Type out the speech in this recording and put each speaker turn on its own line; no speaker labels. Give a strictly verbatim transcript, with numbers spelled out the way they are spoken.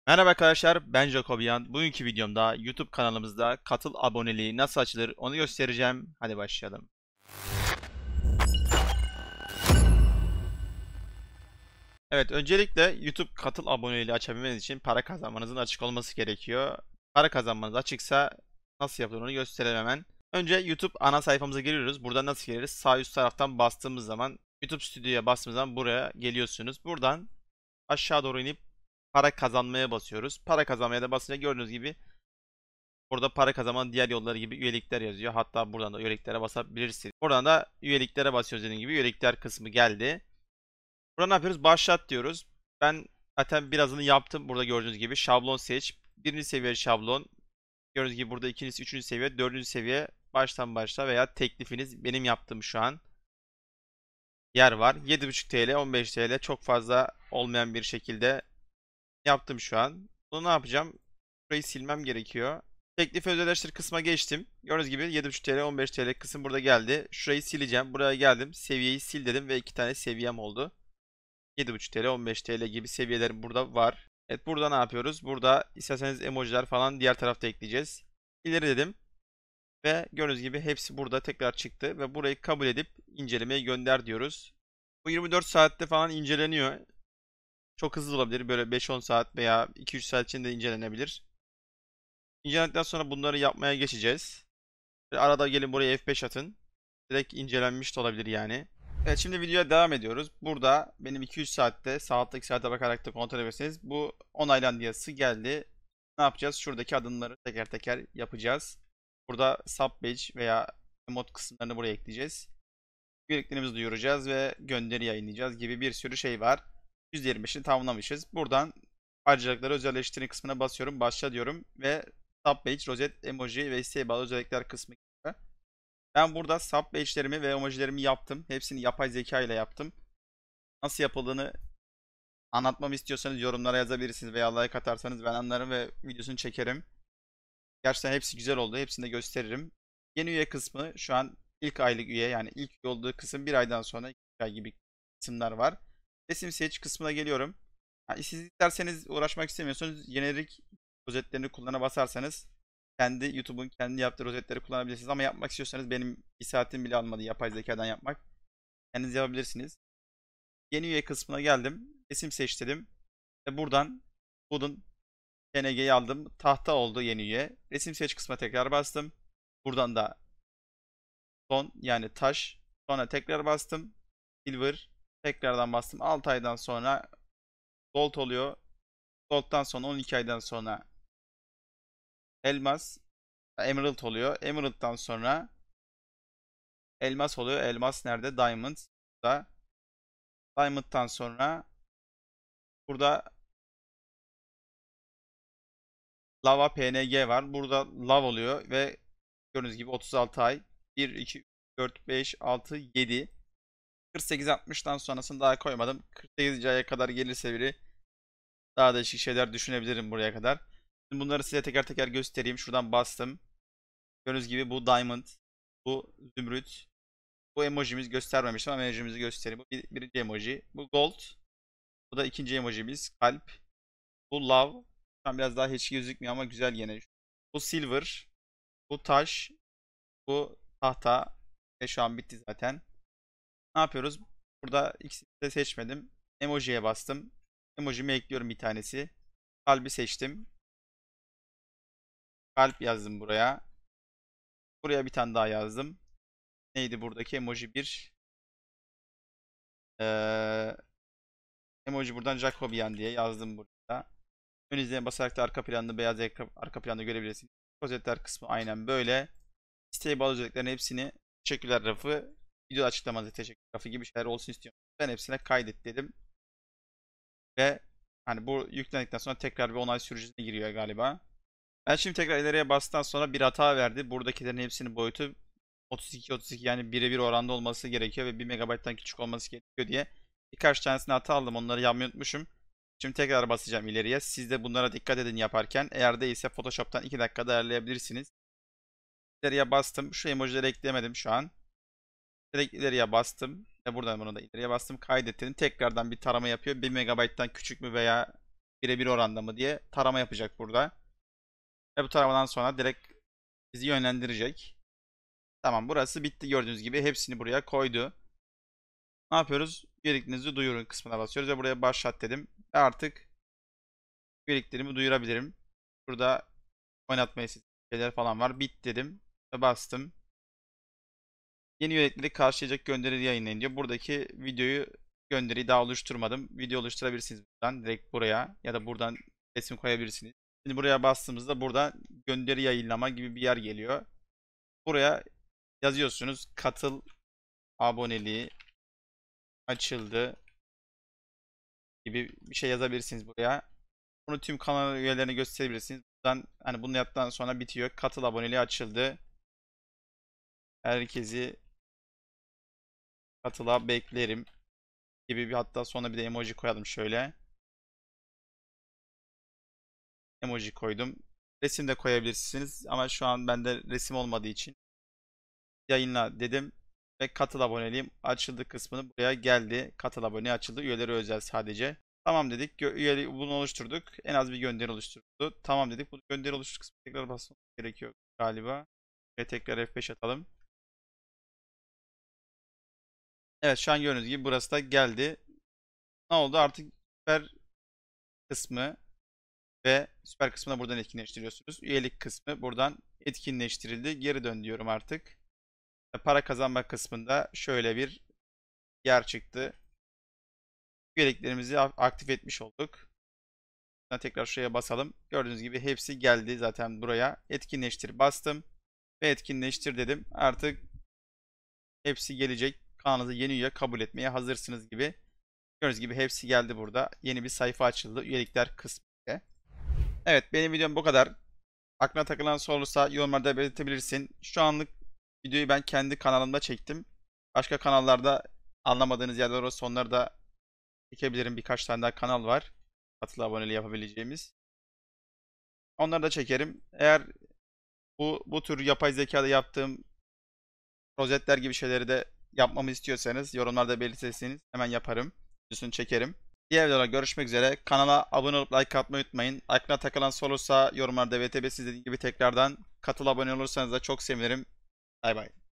Merhaba arkadaşlar, ben Jacobian. Bugünkü videomda YouTube kanalımızda katıl aboneliği nasıl açılır onu göstereceğim. Hadi başlayalım. Evet, öncelikle YouTube katıl aboneliği açabilmeniz için para kazanmanızın açık olması gerekiyor. Para kazanmanız açıksa nasıl yapılır onu gösterelim hemen. Önce YouTube ana sayfamıza giriyoruz. Burada nasıl geliriz? Sağ üst taraftan bastığımız zaman YouTube Studio'ya bastığımız zaman buraya geliyorsunuz. Buradan aşağı doğru inip para kazanmaya basıyoruz. Para kazanmaya da basınca gördüğünüz gibi burada para kazanmanın diğer yolları gibi üyelikler yazıyor. Hatta buradan da üyeliklere basabilirsiniz. Buradan da üyeliklere basıyoruz dediğim gibi. Üyelikler kısmı geldi. Burada ne yapıyoruz? Başlat diyoruz. Ben zaten birazını yaptım. Burada gördüğünüz gibi şablon seç. Birinci seviye şablon. Gördüğünüz gibi burada ikinci, üçüncü seviye, dördüncü seviye baştan başla veya teklifiniz benim yaptığım şu an yer var. yedi buçuk T L, on beş T L çok fazla olmayan bir şekilde yaptım şu an. Bunu ne yapacağım? Burayı silmem gerekiyor. Teklif özelleştir kısma geçtim. Gördüğünüz gibi yedi buçuk T L, on beş T L kısım burada geldi. Şurayı sileceğim. Buraya geldim. Seviyeyi sil dedim ve iki tane seviyem oldu. yedi buçuk T L, on beş T L gibi seviyelerim burada var. Evet, burada ne yapıyoruz? Burada isterseniz emojiler falan diğer tarafta ekleyeceğiz. İleri dedim. Ve gördüğünüz gibi hepsi burada tekrar çıktı. Ve burayı kabul edip incelemeye gönder diyoruz. Bu yirmi dört saatte falan inceleniyor. Çok hızlı olabilir. Böyle beş on saat veya iki üç saat içinde incelenebilir. İncelendikten sonra bunları yapmaya geçeceğiz. Ve arada gelin buraya F beş atın. Direkt incelenmiş de olabilir yani. Evet, şimdi videoya devam ediyoruz. Burada benim iki üç saatte saatteki saate bakarak da kontrol edebilirsiniz. Bu onaylan yazısı geldi. Ne yapacağız? Şuradaki adımları teker teker yapacağız. Burada subpage veya emot kısımlarını buraya ekleyeceğiz. Üyeliklerimizi duyuracağız ve gönderi yayınlayacağız gibi bir sürü şey var. yüz yirmi beşini tamamlamışız. Buradan ayrıcalıkları özelleştirin kısmına basıyorum. Başla diyorum ve subpage, rozet, emoji ve isteğe bağlı özellikler kısmı gibi. Ben burada subpage'lerimi ve emojilerimi yaptım. Hepsini yapay zeka ile yaptım. Nasıl yapıldığını anlatmamı istiyorsanız yorumlara yazabilirsiniz veya like atarsanız ben anlarım ve videosunu çekerim. Gerçekten hepsi güzel oldu. Hepsini de gösteririm. Yeni üye kısmı şu an ilk aylık üye, yani ilk üye olduğu kısım bir aydan sonra iki ay gibi kısımlar var. Resim seç kısmına geliyorum. Ha, siz isterseniz uğraşmak istemiyorsanız jenerik rozetlerini kullana basarsanız kendi YouTube'un kendi yaptığı rozetleri kullanabilirsiniz. Ama yapmak istiyorsanız benim bir saatim bile almadı yapay zekadan yapmak. Kendiniz yapabilirsiniz. Yeni üye kısmına geldim. Resim seç dedim. Ve buradan Wood'un P N G'yi aldım. Tahta oldu yeni üye. Resim seç kısmına tekrar bastım. Buradan da son, yani taş. Sonra tekrar bastım. Silver. Tekrardan bastım. altı aydan sonra gold oluyor. Gold'dan sonra on iki aydan sonra elmas. Emerald oluyor. Emerald'dan sonra elmas oluyor. Elmas nerede? Diamond. Da. Diamond'dan sonra burada lava P N G var. Burada lav oluyor ve gördüğünüz gibi otuz altı ay. bir, iki, üç, dört, beş, altı, yedi. kırk sekiz altmıştan sonrasını daha koymadım. kırk sekizinci aya kadar gelirse biri daha değişik şeyler düşünebilirim buraya kadar. Şimdi bunları size teker teker göstereyim. Şuradan bastım. Gördüğünüz gibi bu diamond, bu zümrüt, bu emojimiz göstermemiştim ama emojimizi göstereyim. Bu bir, birinci emoji. Bu gold. Bu da ikinci emojimiz. Kalp. Bu love. Şu an biraz daha hiç gözükmüyor ama güzel yine. Bu silver. Bu taş. Bu tahta. Ve şu an bitti zaten. Ne yapıyoruz? Burada ikisini de seçmedim. Emoji'ye bastım. Emojimi ekliyorum bir tanesi. Kalbi seçtim. Kalp yazdım buraya. Buraya bir tane daha yazdım. Neydi buradaki emoji bir? Ee, emoji buradan Jacobian diye yazdım burada. Ön izleye basarak da arka planda beyaz arka, arka planda görebilirsiniz. Rozetler kısmı aynen böyle. İsteğe bağlı özelliklerin hepsini teşekkürler rafı, video açıklamanızda teşekkür rafı gibi şeyler olsun istiyorum. Ben hepsine kaydet dedim. Ve hani bu yüklendikten sonra tekrar bir onay sürecine giriyor galiba. Ben şimdi tekrar ileriye bastıktan sonra bir hata verdi. Buradakilerin hepsinin boyutu otuz iki otuz iki, yani birebir oranda olması gerekiyor ve bir megabayttan küçük olması gerekiyor diye birkaç tanesini hata aldım. Onları yapmayı unutmuşum. Şimdi tekrar basacağım ileriye. Siz de bunlara dikkat edin yaparken. Eğer değilse Photoshop'tan iki dakikada ayarlayabilirsiniz. İleriye bastım. Şu emojileri eklemedim şu an. Direkt ileriye bastım. Ve buradan bunu da ileriye bastım. Kaydettim. Tekrardan bir tarama yapıyor. bir megabayttan küçük mü veya birebir oranda mı diye tarama yapacak burada. Ve bu taramadan sonra direkt bizi yönlendirecek. Tamam, burası bitti gördüğünüz gibi. Hepsini buraya koydu. Ne yapıyoruz? Üyeliklerinizi duyurun kısmına basıyoruz ve buraya başlat dedim. Ve artık üyeliklerimi duyurabilirim. Burada oynatmayı şeyler falan var. Bit dedim ve bastım. Yeni üyelikleri karşılayacak gönderi yayınlayın diyor. Buradaki videoyu gönderiyi daha oluşturmadım. Video oluşturabilirsiniz buradan. Direkt buraya ya da buradan resim koyabilirsiniz. Şimdi buraya bastığımızda burada gönderi yayınlama gibi bir yer geliyor. Buraya yazıyorsunuz. Katıl aboneliği açıldı gibi bir şey yazabilirsiniz buraya. Bunu tüm kanal üyelerine gösterebilirsiniz. Buradan hani bunu yaptıktan sonra bitiyor. Katıl aboneliği açıldı. Herkesi katıla beklerim gibi bir, hatta sonra bir de emoji koyalım şöyle. Emoji koydum. Resim de koyabilirsiniz ama şu an bende resim olmadığı için yayınla dedim ve katıl aboneliğim açıldı kısmını buraya geldi. Katıl abone açıldı. Üyeleri özel sadece. Tamam dedik. Üyeliği bunu oluşturduk. En az bir gönderi oluşturdu. Tamam dedik. Bu gönderi oluştur kısmı tekrar basmamız gerekiyor galiba. Ve tekrar F beş atalım. Evet, şu an gördüğünüz gibi burası da geldi. Ne oldu? Artık süper kısmı ve süper kısmını buradan etkinleştiriyorsunuz. Üyelik kısmı buradan etkinleştirildi. Geri dön diyorum artık. Para kazanma kısmında şöyle bir yer çıktı. Üyeliklerimizi aktif etmiş olduk. Tekrar şuraya basalım. Gördüğünüz gibi hepsi geldi zaten buraya. Etkinleştir bastım. Ve etkinleştir dedim. Artık hepsi gelecek. Kanalınızı yeni üye kabul etmeye hazırsınız gibi. Gördüğünüz gibi hepsi geldi burada. Yeni bir sayfa açıldı. Üyelikler kısmı. Evet, benim videom bu kadar. Aklına takılan soru olursa yorumlarda belirtebilirsin. Şu anlık videoyu ben kendi kanalımda çektim. Başka kanallarda anlamadığınız yerler olursa onları da çekebilirim. Birkaç tane daha kanal var. Katıl aboneliği yapabileceğimiz. Onları da çekerim. Eğer bu bu tür yapay zekada yaptığım rozetler gibi şeyleri de yapmamı istiyorsanız yorumlarda belirtirseniz hemen yaparım. Videosunu çekerim. Diğer videolarda görüşmek üzere. Kanala abone olup like atmayı unutmayın. Aklına takılan soru olursa yorumlarda V T B siz dediğim gibi tekrardan katıl abone olursanız da çok sevinirim. Bay bay.